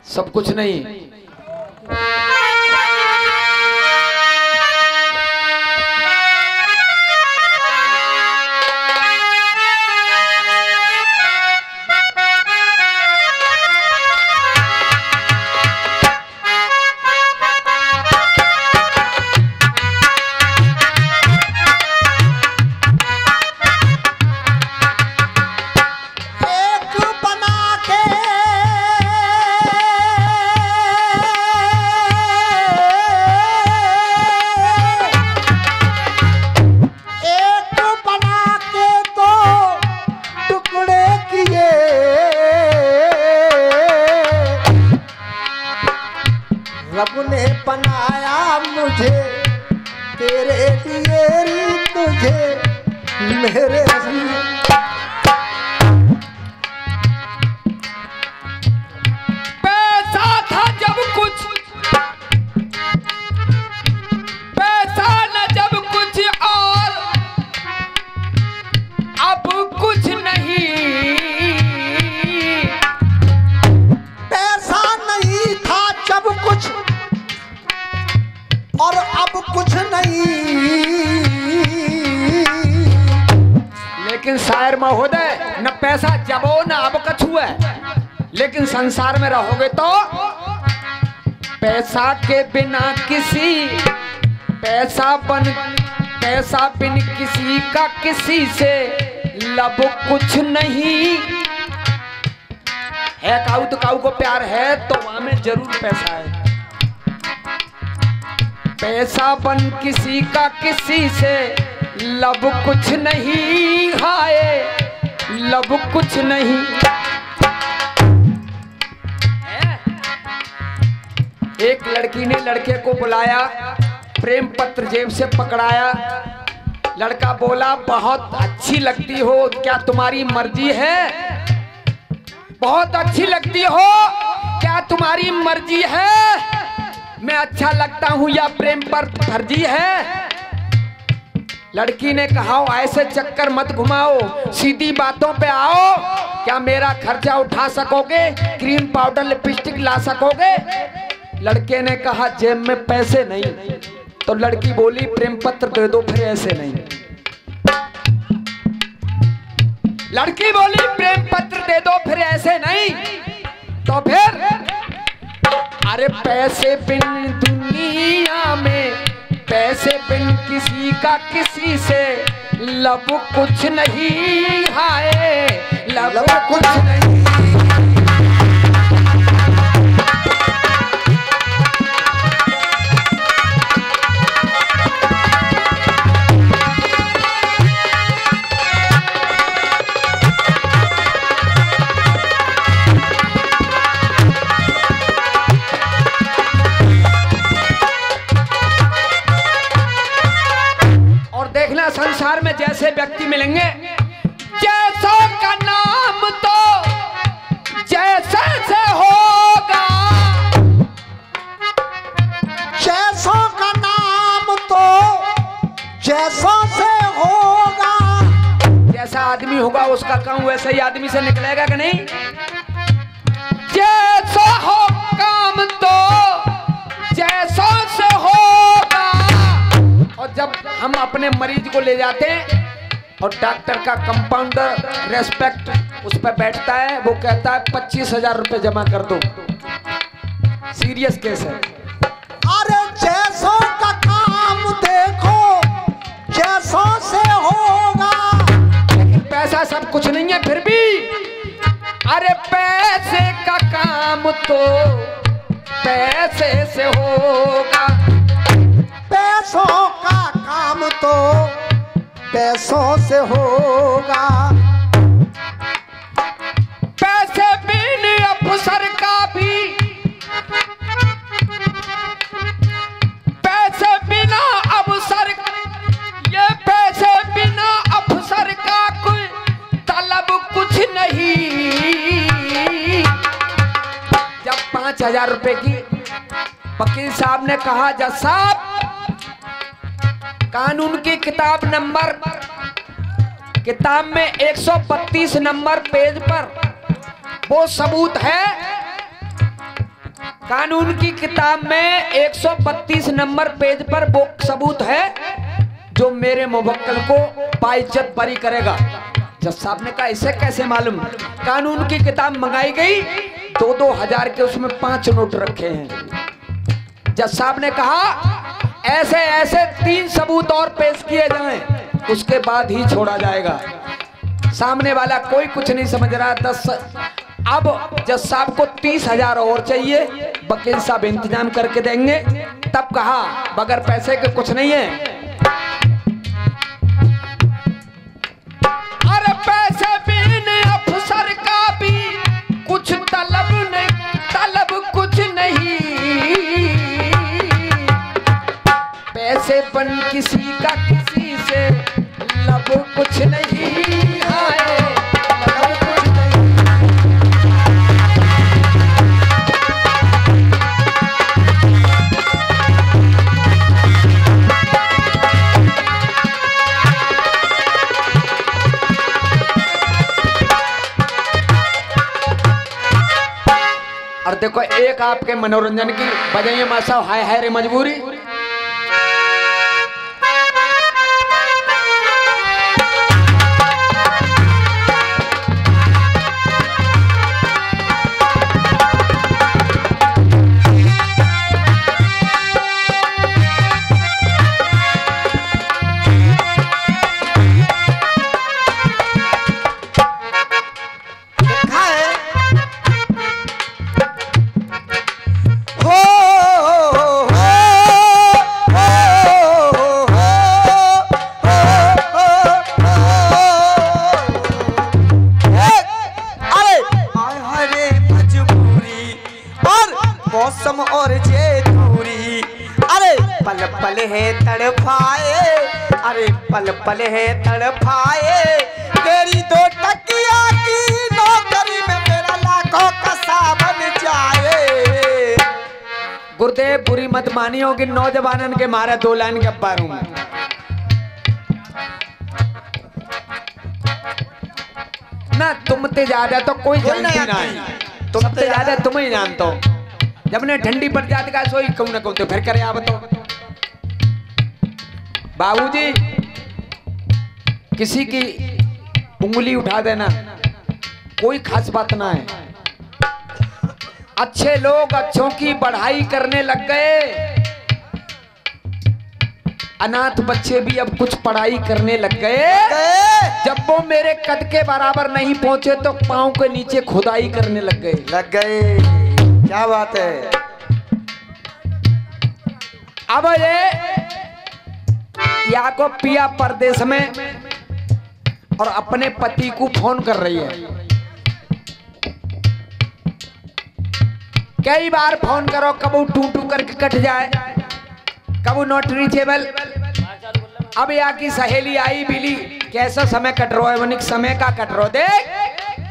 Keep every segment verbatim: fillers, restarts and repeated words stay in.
सब कुछ नहीं। रब ने बनाया मुझे तेरे लिए, तुझे मेरे पैसा था जब कुछ, पैसा न जब कुछ और अब कुछ नहीं। पैसा नहीं था जब कुछ और अब कुछ नहीं। लेकिन शायर महोदय, न पैसा जबो न अब कछु है, लेकिन संसार में रहोगे तो पैसा के बिना किसी, पैसा बन पैसा बिन किसी का किसी से लब कुछ नहीं है। काऊ तो काऊ को प्यार है तो वहां में जरूर पैसा है। पैसा बन किसी का किसी से लब कुछ नहीं, हाय लब कुछ नहीं। एक लड़की ने लड़के को बुलाया, प्रेम पत्र जेब से पकड़ाया। लड़का बोला, बहुत अच्छी लगती हो, क्या तुम्हारी मर्जी है? बहुत अच्छी लगती हो, क्या तुम्हारी मर्जी है? मैं अच्छा लगता हूं या प्रेम पर फर्जी है? लड़की ने कहा, ऐसे चक्कर मत घुमाओ, सीधी बातों पे आओ। क्या मेरा खर्चा उठा सकोगे? क्रीम पाउडर लिपस्टिक ला सकोगे? लड़के ने कहा, जेब में पैसे नहीं। तो लड़की बोली, प्रेम पत्र दे दो, फिर ऐसे नहीं। लड़की बोली, प्रेम पत्र दे दो, फिर ऐसे नहीं। तो फिर, अरे पैसे बिन दुनिया में, पैसे बिन किसी का किसी से लब कुछ नहीं, हाय लब कुछ नहीं। संसार में जैसे व्यक्ति मिलेंगे, जैसों का नाम तो जैसे से होगा, जैसों का नाम तो जैसों से होगा। जैसा आदमी होगा उसका काम वैसा ही आदमी से निकलेगा कि नहीं? जैसा हो काम तो जैसों से होगा। और जब हम अपने मरीज को ले जाते हैं और डॉक्टर का कंपाउंडर रेस्पेक्ट उस पर बैठता है, वो कहता है पच्चीस हजार रुपये जमा कर दो, सीरियस केस है। अरे जैसों का काम देखो जैसों से होगा। लेकिन पैसा सब कुछ नहीं है फिर भी। अरे पैसे का काम तो पैसे से होगा, पैसों का काम तो पैसों से होगा। पैसे बिन अफसर का भी, पैसे बिना अफसर, ये पैसे बिना अफसर का कोई तलब कुछ नहीं। जब पांच हजार रुपए की वकील साहब ने कहा, जज साहब कानून की किताब नंबर, किताब में एक सौ बत्तीस नंबर पेज पर वो सबूत है कानून की किताब में एक सौ बत्तीस नंबर पेज पर वो सबूत है जो मेरे मुवक्किल को बाइज्जत बरी करेगा। जज साहब ने कहा इसे कैसे मालूम? कानून की किताब मंगाई गई, दो दो हजार के उसमें पांच नोट रखे हैं। जज साहब ने कहा ऐसे ऐसे तीन सबूत और पेश किए जाएं, उसके बाद ही छोड़ा जाएगा। सामने वाला कोई कुछ नहीं समझ रहा। दस अब जज साहब को तीस हजार और चाहिए, वकील साहब इंतजाम करके देंगे। तब कहा बगैर पैसे के कुछ नहीं है। अरे पैसे बिन अफसर का भी कुछ तलब नहीं, तलब कुछ नहीं। पैसे बन किसी का किसी से लब कुछ नहीं। हाय लब कुछ नहीं। और देखो एक आपके मनोरंजन की बजाइए मासा हाय हाय रे मजबूरी। मौसम और जे दूरी, अरे पल पल है तड़पाए, अरे पल पल है तड़पाए। तेरी दो टकिया की नौकरी में मेरा लाखों का सावन जाए। गुरुदेव बुरी मत मानियो कि नौजवानन के मारे दो लाइन के पारू में ना तुमते ज्यादा तो कोई जानती नहीं, तुमते ज्यादा तुम ही जानते हो। जब ने ठंडी पड़ जाती का सोई कहूं ना कहूं तो फिर करे आप तो बाबूजी किसी की उंगली उठा देना कोई खास बात ना है। अच्छे लोग अच्छों की बढ़ाई करने लग गए, अनाथ बच्चे भी अब कुछ पढ़ाई करने लग गए। जब वो मेरे कद के बराबर नहीं पहुंचे तो पांव के नीचे खुदाई करने लग गए लग गए क्या बात है। अब ये या को पिया परदेश में और अपने पति को फोन कर रही है। कई बार फोन करो, कबू टू टू करके कट जाए, कबू नॉट रीचेबल। अब या की सहेली आई बिली, कैसा समय कट रहा है? वनिक समय का कट रहा देख।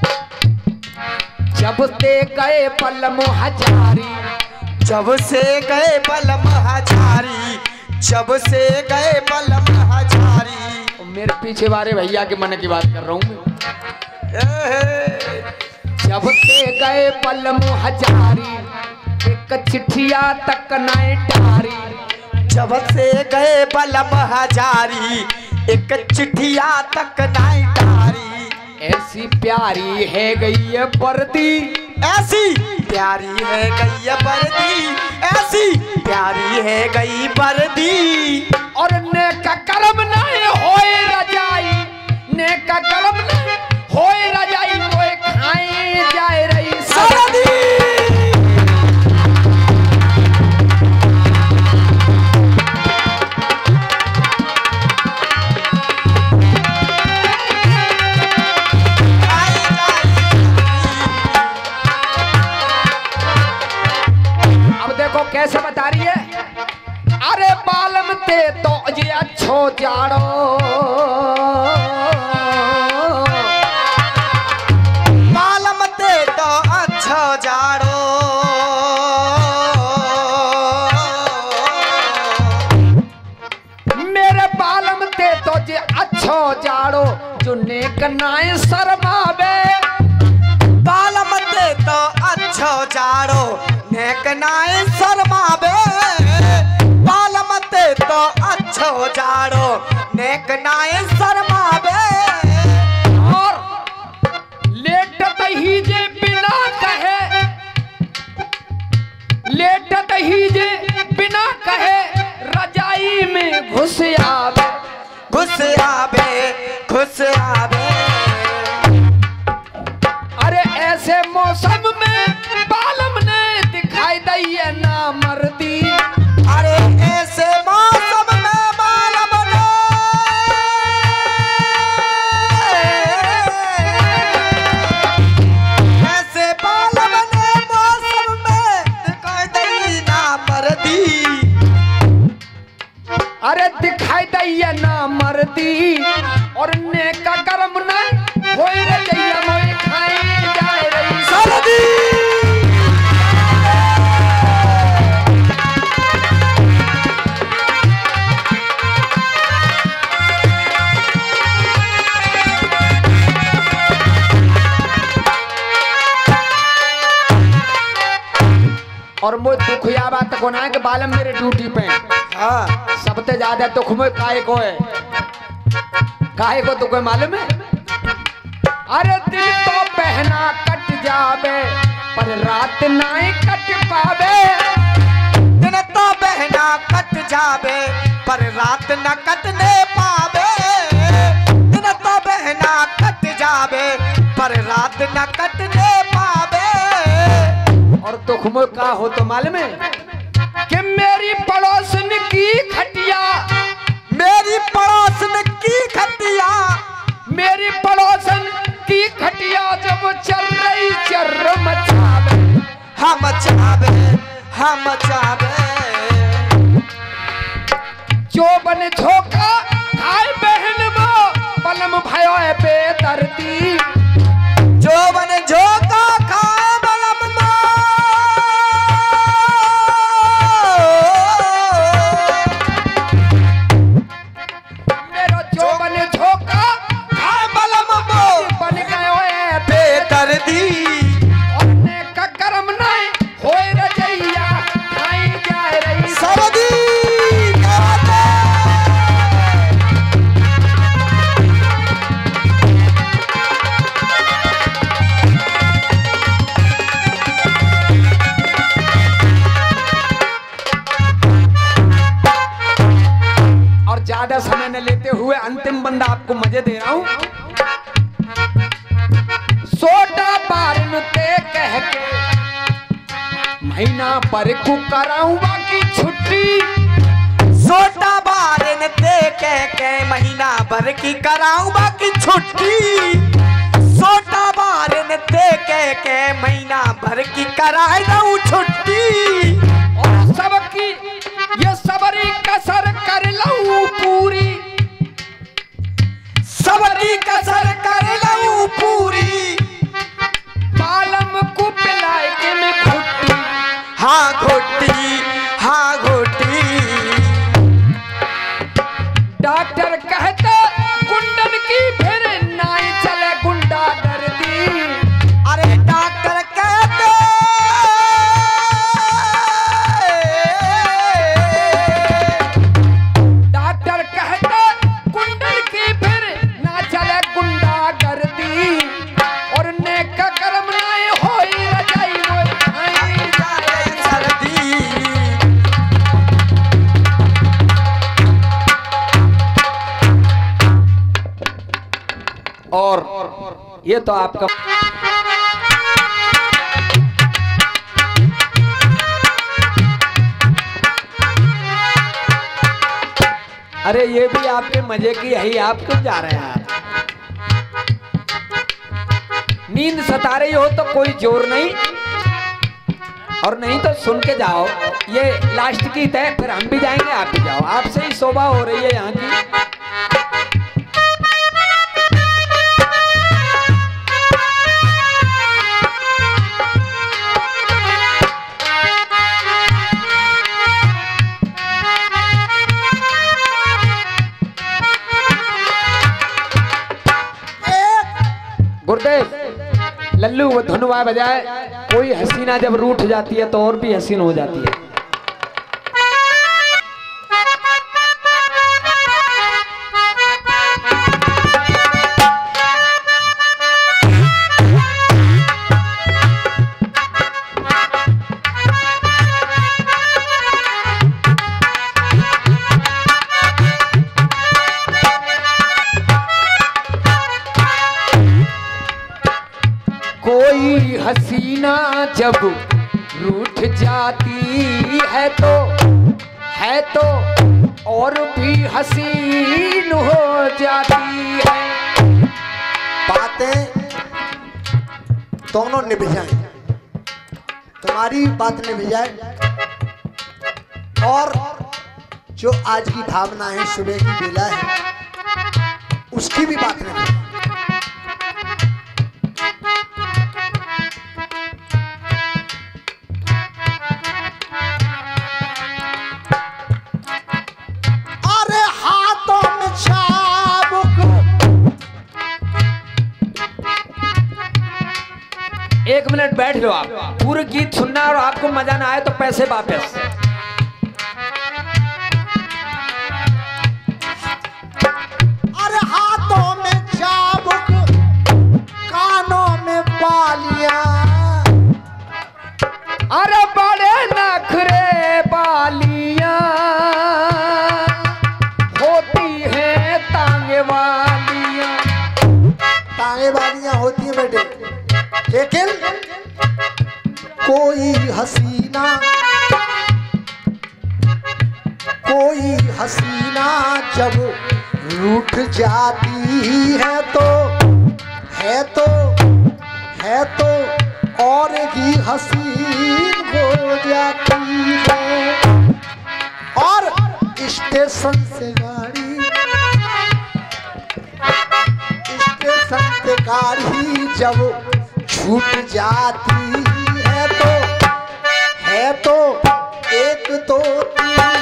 जब ते गए पलम हजारी, जब से गए पलम हजारी, जब से गए पलम हजारी। मेरे पीछे वाले भैया के मन की बात कर रहा हूँ। जब से गए पलम हजारी, एक चिट्ठिया तक नहीं टारी। जब से गए पलम हजारी, एक चिट्ठिया तक नहीं टारी। ऐसी प्यारी है गई है वर्दी, ऐसी प्यारी है गई है वर्दी, ऐसी प्यारी है गई वर्दी। और ने का कर्म नहीं होए रजाई, ने का कर्म नहीं होए रजाई, कोई खाए जाए रही सर्दी। कैसे बता रही है? अरे बालम ते तो ये अच्छो जाड़ो, बालम ते तो अच्छो जाड़ो। मेरे बालम ते तो ये अच्छो जाड़ो, जो नेक नाय शर्मावे। बालम ते तो अच्छो जाड़ो, नेक नाय शर्मावे बालम ते तो अच्छो जाड़ो नेक नाय शर्मावे। और लेटत ही जे बिना कहे लेटत ही जे बिना कहे रजाई में घुस आवे घुस आवे घुस आवे। अरे ऐसे मौसम में बालम ने दिखाई दी है ना मर्दी। अरे ऐसे मौसम में बालम ने ऐसे बालम ने मौसम में दिखाई दी ना मर्दी। अरे दिखाई दी है ना मर्दी और नेका कर्म न होई रे जइया मोई खाई जाए रही सर्दी। और मुझ दुख या बात को ना कि बालम मेरे ड्यूटी पे हाँ सबसे ज्यादा दुख में काहे को है काहे को तो कोई मालूम है। अरे दिल तो पहना कट जावे पर रात नाई कट पावे। दिन तो बहना कट जावे पर रात न कटने पावे। दिन तो बहना कट जावे पर रात न कटने पावे। और दुख में का हो तो मालूम है कि मेरी पड़ोसन की खटिया मेरी पड़ोसन की खटिया मेरी पड़ोसन की खटिया जब चल रही चर्र मचावे हम चावे हम चावे। जो बन झोंका खाए बहन वो पलम भयो है बेदर्दी। जो बन झोंका खाए बलम मो मेरो जो बन झोंका खाए बलम मो बन गयो है बेदर्दी। और नेका कर्म नहीं होए रजैया खाई जाए रही सर्दी कराते। और ज्यादा समय न लेते हुए अंतिम बंदा आपको मजे दे रहा हूं। सोटा बारन ते कह के महीना पर को कराऊं बाकी छुट्टी। सोटा बारन ते कह के महीना भर की कराऊं बाकी छुट्टी। सोटा बारन ते कह के महीना भर की कराए दूं छुट्टी। और सबकी ये सबरी कसर कर लऊं पूरी। सबरी कसर कर लूं पूरी। बालम को पिलाए के मैं घुट्टी। हाँ घोटी हाँ घोटी। डॉक्टर कहते गुंडन की फिर नाई चले गुंडा दर्दी। अरे डॉक्टर कहते डॉक्टर कहते गुंडन की फिर ना चले गुंडा गर्दी। और नेक कर्म नहीं होई रजाई मोई खाई जाए सर्दी। और ये तो आपका अरे ये भी आपके मजे की यही आप क्यों जा रहे हैं आप? नींद सता रही हो तो कोई जोर नहीं और नहीं तो सुन के जाओ। ये लास्ट की तय फिर हम भी जाएंगे आप भी जाओ। आपसे ही शोभा हो रही है यहाँ की। गुरुदेव लल्लू वो धुनवा बजाए। कोई हसीना जब रूठ जाती है तो और भी हसीन हो जाती है। कोई हसीना जब रूठ जाती है तो है तो और भी हसीन हो जाती है। बातें दोनों निभ जाए, तुम्हारी बात निभ जाए और जो आज की भावना है, सुबह की बेला है, उसकी भी बात निभ जाए। एक मिनट बैठ लो आप, पूरे गीत सुनना और आपको मजा ना आए तो पैसे वापस। अरे हाथों में चाबुक, कानों में बालियां, अरे बड़े नखरे बालियां होती हैं तांगे वालियां। तांगे वालियां होती हैं बेटे, लेकिन कोई हसीना कोई हसीना जब रूठ जाती है तो है तो है तो और भी हसीन हो जाती है। और स्टेशन से गाड़ी स्टेशन से गाड़ी जब छूट जाती है तो है तो एक दो तीन।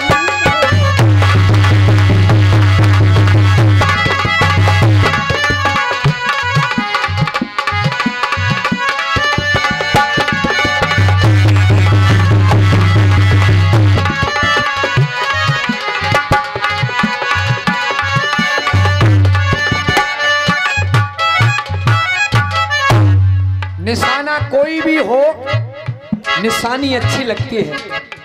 निशाना कोई भी हो, निशानी अच्छी लगती है।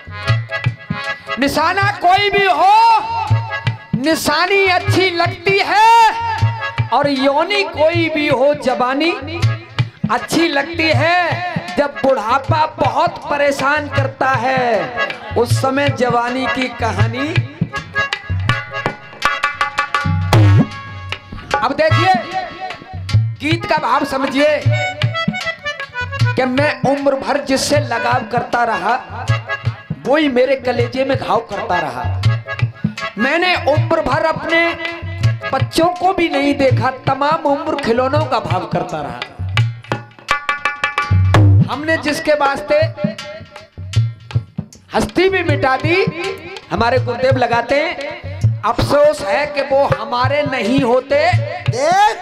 निशाना कोई भी हो, निशानी अच्छी लगती है। और योनि कोई भी हो, जवानी अच्छी लगती है। जब बुढ़ापा बहुत परेशान करता है, उस समय जवानी की कहानी। अब देखिए गीत का भाव समझिए कि मैं उम्र भर जिससे लगाव करता रहा, वही मेरे कलेजे में घाव करता रहा। मैंने उम्र भर अपने बच्चों को भी नहीं देखा, तमाम उम्र खिलौनों का भाव करता रहा। हमने जिसके वास्ते हस्ती भी मिटा दी, हमारे गुरुदेव लगाते हैं, अफसोस है कि वो हमारे नहीं होते। देख,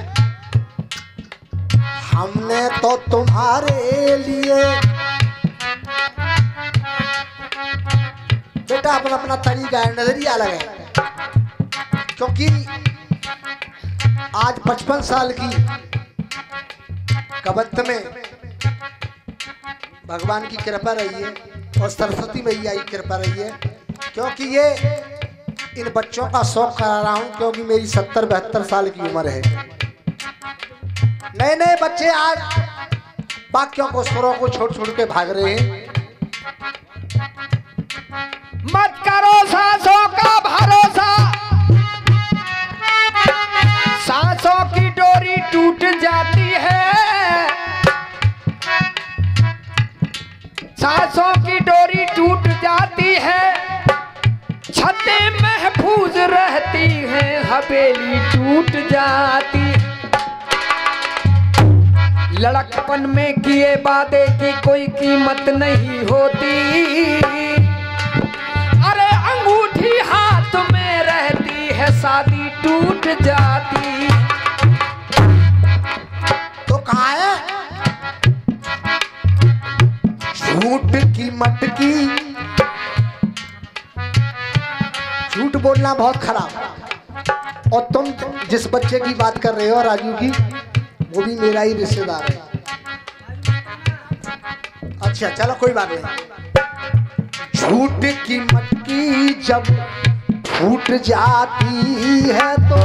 हमने तो तुम्हारे लिए बेटा अपना अपना तरीका है, नजरिया अलग है। क्योंकि आज पचपन साल की कबत्त में भगवान की कृपा रही है और सरस्वती मैया की कृपा रही है। क्योंकि ये इन बच्चों का शौक करा रहा हूँ, क्योंकि मेरी सत्तर बहत्तर साल की उम्र है। नए नए बच्चे आज वाक्यों को, स्वरों को छोड़ छोड़ के भाग रहे हैं। मत करो सांसों का भरोसा, सांसों की डोरी टूट जाती है। सांसों की डोरी टूट जाती है, छतें महफूज रहती हैं, हवेली टूट जाती। लड़कपन में किए वादे की कोई कीमत नहीं होती। अरे अंगूठी हाथ में रहती है, शादी टूट जाती। तो कहाँ है झूठ की मटकी, झूठ बोलना बहुत खराब। और तुम जिस बच्चे की बात कर रहे हो राजू की, वो भी मेरा ही रिश्तेदार है। अच्छा चलो कोई बात नहीं। झूठ की मटकी जब फूट जाती है तो,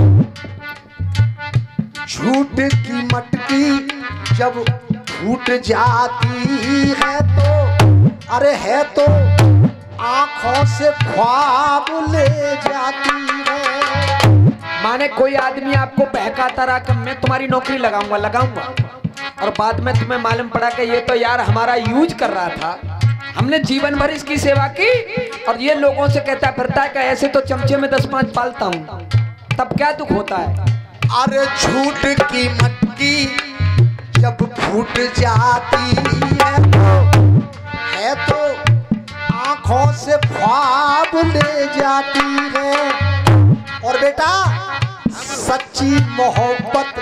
झूठ की मटकी जब फूट जाती है तो, अरे है तो आंखों से ख्वाब ले जाती है। माने कोई आदमी आपको बहकाता रहा कि मैं तुम्हारी नौकरी लगाऊंगा लगाऊंगा और बाद में तुम्हें मालूम पड़ा कि ये तो यार हमारा यूज कर रहा था, हमने जीवन भर इसकी सेवा की, और ये लोगों से कहता फिरता है कि ऐसे तो चमचे में दस पांच पालता हूं, तब क्या दुख होता है। अरे झूठ की मटकी जब फूट जाती है तो, है तो आंखों से ख्वाब ले जाती है। और बेटा सच्ची मोहब्बत,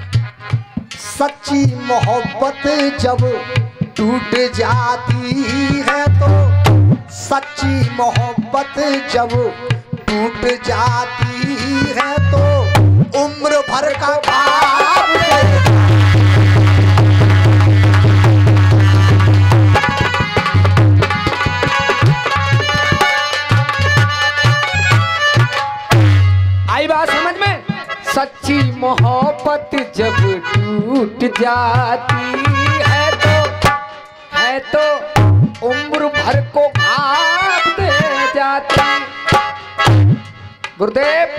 सच्ची मोहब्बत जब टूट जाती है तो, सच्ची मोहब्बत जब टूट जाती है तो उम्र भर का ख्वाब ले। आई बात समझ में? सच्ची मोहब्बत जब टूट जाती है तो, है तो उम्र भर को ख्वाब दे जाती। गुरुदेव,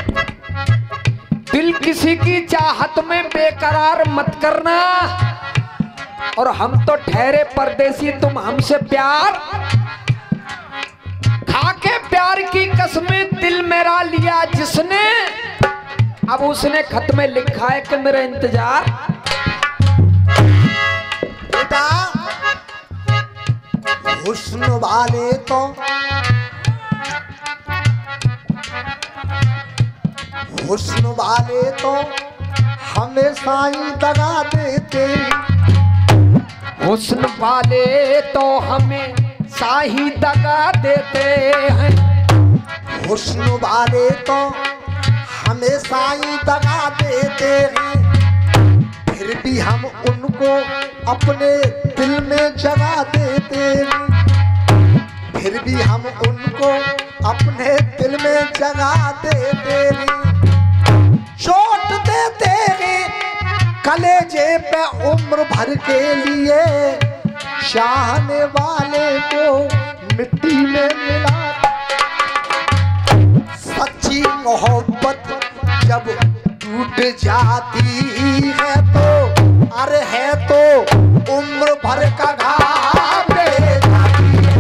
दिल किसी की चाहत में बेकरार मत करना, और हम तो ठहरे परदेसी, तुम हमसे प्यार खाके प्यार की कसमें दिल मेरा लिया जिसने, अब उसने खत में लिखा है कि मेरा इंतजार। बेटा हुस्न वाले तो, हुस्न वाले तो हमेशा ही दगा देते, हुस्न वाले तो हमें साही दगा देते हैं, हुस्न वाले तो हमेशा ही दगा देते हैं, फिर भी हम उनको अपने दिल में जगा देते हैं, फिर भी हम उनको अपने दिल में जगा देते हैं। चोट देते हैं कलेजे पे उम्र भर के लिए, चाहने वाले को मिट्टी में मिला। सच्ची मोहब्बत जब टूट जाती है तो, अरे है तो उम्र भर का घाव ले जाती है।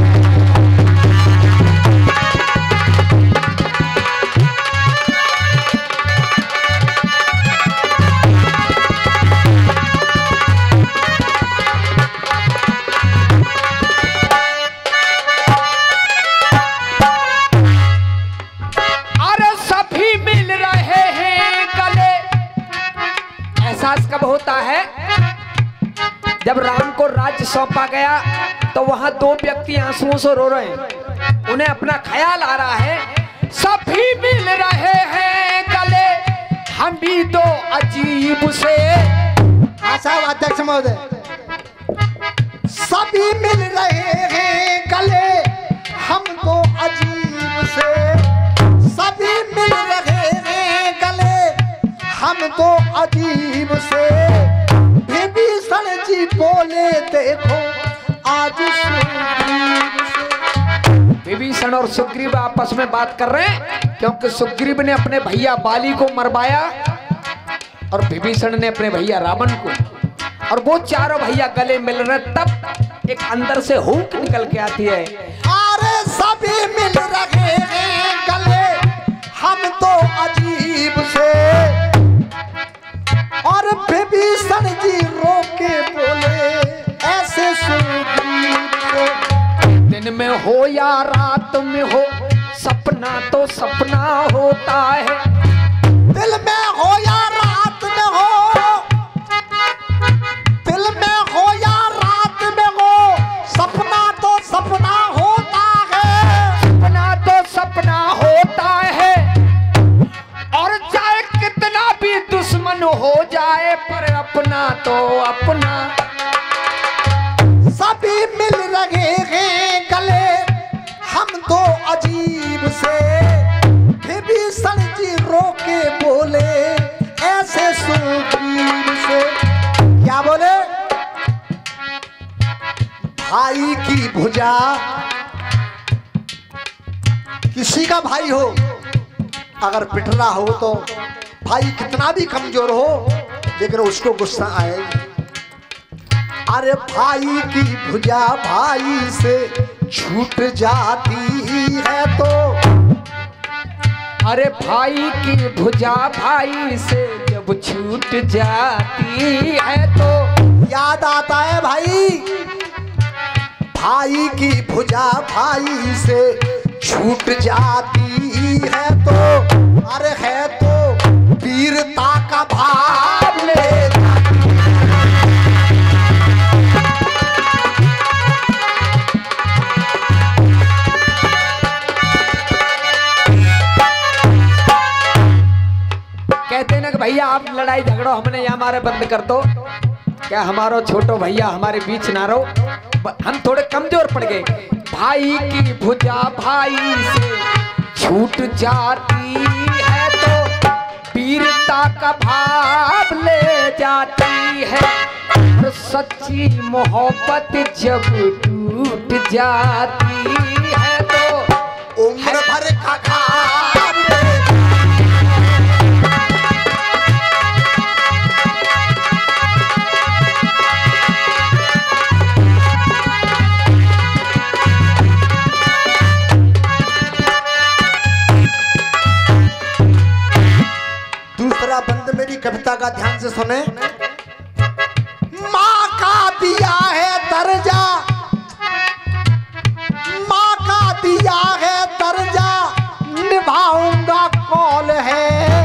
कब होता है? जब राम को राज्य सौंपा गया तो वहां दो व्यक्ति आंसुओं से रो रहे हैं, उन्हें अपना ख्याल आ रहा है, सभी मिल रहे हैं गले, हम भी तो अजीब से। साहब अध्यक्ष महोदय, सभी मिल रहे हैं गले, हम तो अजीब से, सभी मिल रहे हैं गले, हम तो अजीब से। विभीषण जी बोले देखो आज सुग्रीव से। विभीषण और सुग्रीव आपस में बात कर रहे हैं, क्योंकि सुग्रीव ने अपने भैया बाली को मरवाया और विभीषण ने अपने भैया रावण को, और वो चारों भैया गले मिल रहे। तब एक अंदर से हुक निकल के आती है, अरे सभी मिल रहे हैं गले, हम तो अजीब से। और विभीषण जी रोके बोले ऐसे सुग्रीव को, दिन में हो या रात में हो, सपना तो सपना होता है, दिल में हो या रात में हो, दिल में हो या रात में हो, भाई की भुजा, किसी का भाई हो अगर पिट रहा हो तो भाई कितना भी कमजोर हो लेकिन उसको गुस्सा आएगा। अरे भाई की भुजा भाई से छूट जाती है तो, अरे भाई की भुजा भाई से जब छूट जाती है तो याद आता है भाई, भाई की भुजा भाई से छूट जाती है तो, अरे है तो वीरता का भाव ले। कहते हैं ना कि भैया आप लड़ाई झगड़ो हमने यहाँ हमारे बंद कर दो, क्या हमारो छोटो भैया हमारे बीच ना रहो, हम थोड़े कमजोर पड़ गए। भाई की भुजा भाई से छूट जाती है तो वीरता का भाव ले जाती है, और सच्ची मोहब्बत जब टूट जाती है तो उम्र भर का खाब ले। दूसरा बंद मेरी कविता का ध्यान से सुने। माँ का दिया है दर्जा, माँ का दिया है दर्जा निभाऊंगा कौल है,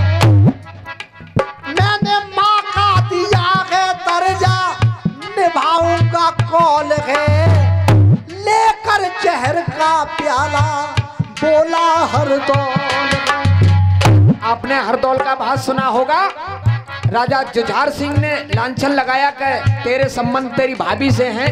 मैंने माँ का दिया है दर्जा निभाऊंगा कौल है, लेकर जहर का प्याला बोला हरदौल। आपने हरदौल का बात सुना होगा, राजा जुझार सिंह ने लांछन लगाया कि तेरे संबंध तेरी भाभी से हैं,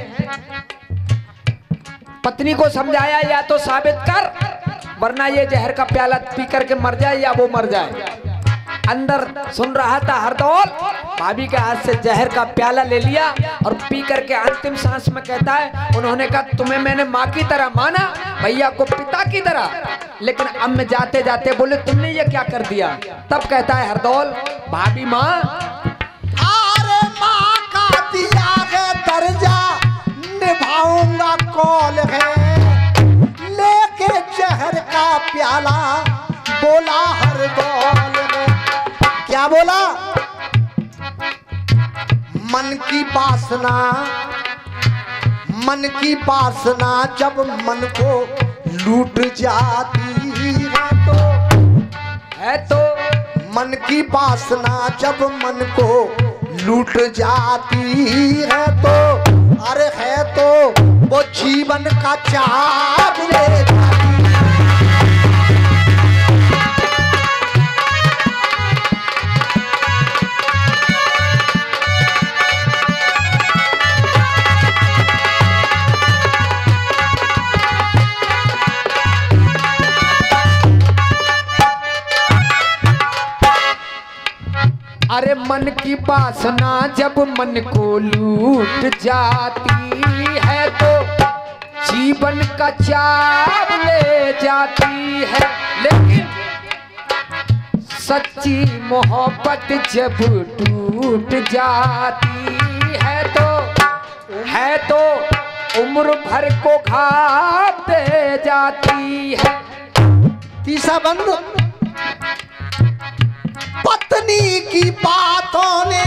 पत्नी को समझाया या तो साबित कर वरना ये जहर का प्याला पी करके मर जाए या वो मर जाए। अंदर सुन रहा था हरदौल, भाभी के हाथ से जहर का प्याला ले लिया और पी करके अंतिम सांस में कहता है, उन्होंने कहा तुम्हें मैंने माँ की तरह माना, भैया को पिता की तरह, लेकिन अब मैं जाते जाते बोले तुमने ये क्या कर दिया। तब कहता है हरदौल, भाभी माँ, अरे माँ का दिया है दर्जा निभाऊंगा कौल है, लेके जहर का प्याला बोला हरदौल ने। क्या बोला? मन की वासना, मन की वासना जब मन को लूट जाती है तो, है तो मन की वासना जब मन को लूट जाती है तो, अरे है तो वो जीवन का चाव ले जाती। अरे मन की वासना जब मन को लूट जाती है तो जीवन का चाव ले जाती है, लेकिन सच्ची मोहब्बत जब टूट जाती है तो, है तो उम्र भर को घाव दे जाती है। तीसरा बंद, पत्नी की बातों ने,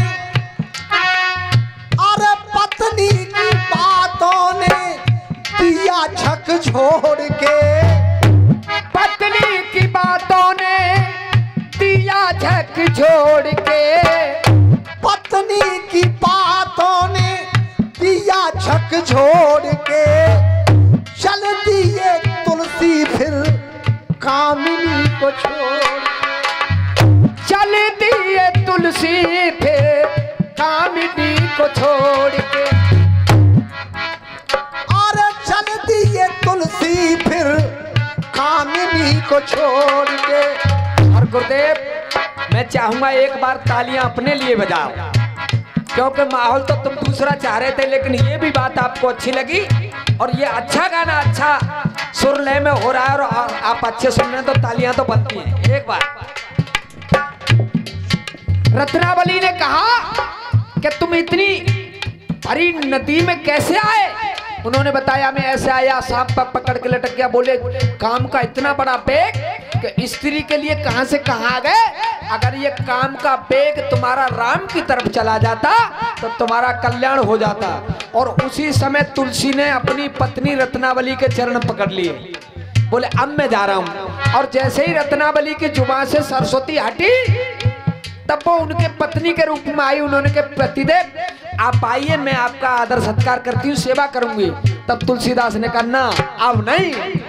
अरे पत्नी की बातों ने दिया झकझोर के, पत्नी की बातों ने दिया झकझोर के, पत्नी की बातों ने दिया झकझोर के, चल दिए तुलसी फिर कामिनी को छोड़, चल दिए तुलसी फिर कामिनी को छोड़ के, और चल दिए तुलसी फिर कामिनी को छोड़ के। और गुरुदेव मैं चाहूंगा एक बार तालियां अपने लिए बजाओ, क्योंकि माहौल तो तुम दूसरा चाह रहे थे, लेकिन ये भी बात आपको अच्छी लगी और ये अच्छा गाना अच्छा सुर लय में हो रहा है और आप अच्छे सुन रहे हैं तो तालियां तो बनती हैं। एक बार रत्नावली ने कहा कि तुम इतनी भरी नदी में कैसे आए? उन्होंने बताया मैं ऐसे आया, सांप पर पकड़ के लटक गया। बोले काम का इतना बड़ा बेग कि स्त्री के लिए कहां से कहां आ गए। अगर ये काम का बेग तुम्हारा राम की तरफ चला जाता तो तुम्हारा कल्याण हो जाता। और उसी समय तुलसी ने अपनी पत्नी रत्नावली के चरण पकड़ लिए। बोले अब मैं जा रहा हूं। और जैसे ही रत्नावली की जुबान से सरस्वती हटी तब वो उनके पत्नी के रूप में आई। उन्होंने कहा पतिदेव आप आइए, मैं आपका आदर सत्कार करती हूँ, सेवा करूंगी। तब तुलसीदास ने कहा ना अब नहीं।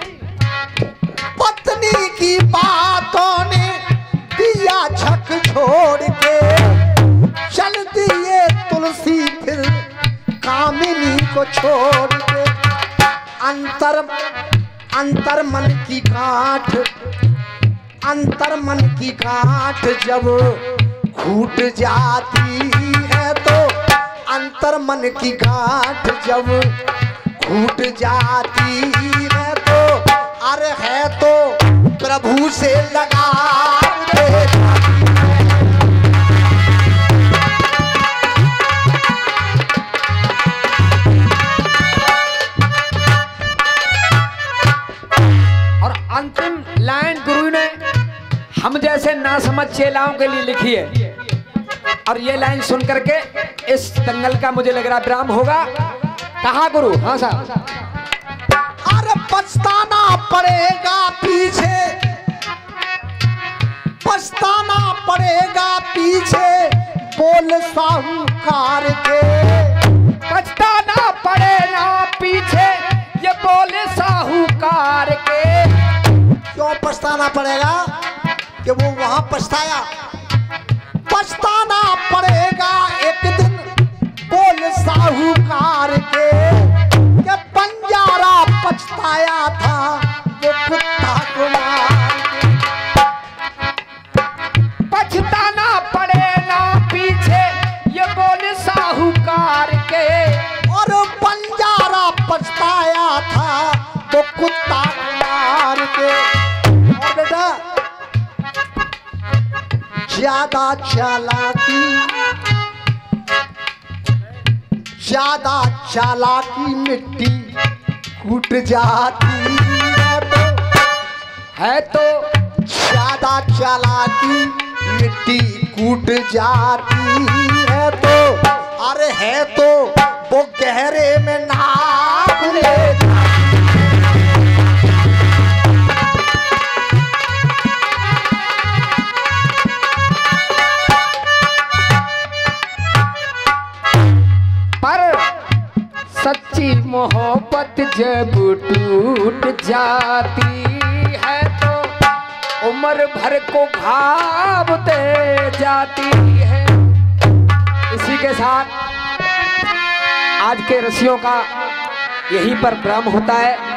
पत्नी की बातों ने दिया झक छोड़ के चल दिए तुलसी फिर कामिनी को छोड़ के। अंतर अंतर मन की गांठ अंतर मन की गांठ जब फूट जाती है तो अंतर मन की गांठ जब फूट जाती है तो अरे है तो प्रभु से लगा दे। और अंतिम लाइन गुरु ने हम जैसे ना समझ चेलाओं के लिए लिखी है। और ये लाइन सुन करके इस दंगल का मुझे लग रहा विराम होगा। कहा गुरु? हाँ साहब। अरे पछताना पड़ेगा पीछे, पछताना पड़ेगा पीछे बोल साहूकार के। पछताना पड़ेगा पीछे ये बोले साहूकार के। क्यों पछताना पड़ेगा? कि वो वहां पछताया। पछताना पड़ेगा एक दिन बोल साहूकार के कि बंजारा पछताया था वो कुत्ता को मार के। पछताना पड़ेगा पीछे ये बोले साहूकार के। और बंजारा पछताया था वो कुत्ता को मार के। और बेटा ज्यादा चालाकी ज्यादा चालाकी मिट्टी कूट जाती है तो है तो ज्यादा चालाकी मिट्टी कूट जाती है तो अरे है तो वो गहरे में नाक ले सच्ची मोहब्बत जब टूट जाती है तो उम्र भर को घाव दे जाती है। इसी के साथ आज के रसियों का यहीं पर विराम होता है।